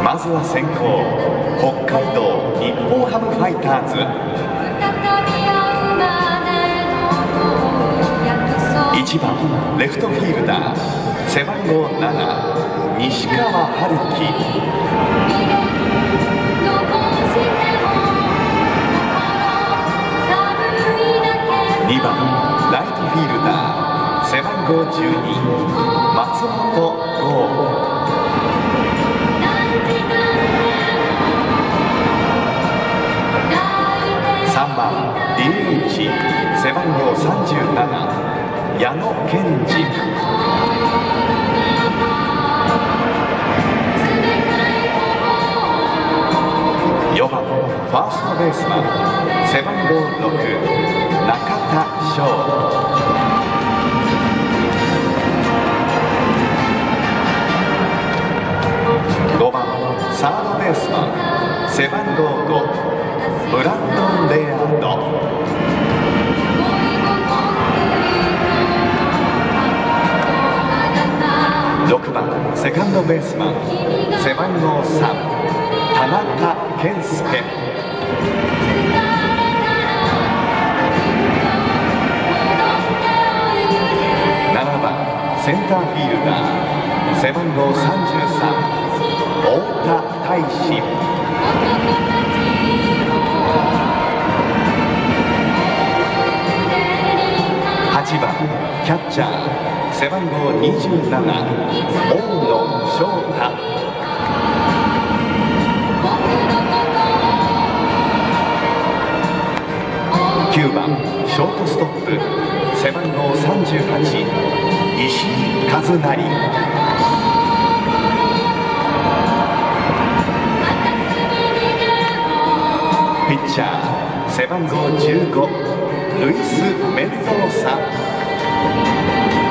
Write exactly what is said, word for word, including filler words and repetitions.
まずは先行北海道日本ハムファイターズ。いちばんレフトフィールダー背番号なな西川春樹。にばんライトフィールダー背番号じゅうに松本剛。さんばん ディーエイチ 背番号さんじゅうなな矢野健二。よんばんファーストベースマン背番号ろく中田翔。ごばんサードベースマン背番号ごブランドン・レアード。ろくばんセカンドベースマン背番号さん田中健介。ななばんセンターフィールダー背番号さんじゅうさん太田大志。はちばんキャッチャー背番号にじゅうなな大野翔太。きゅうばんショートストップ背番号さんじゅうはち石井一成。ピッチャー背番号じゅうごルイス・メンドーサ。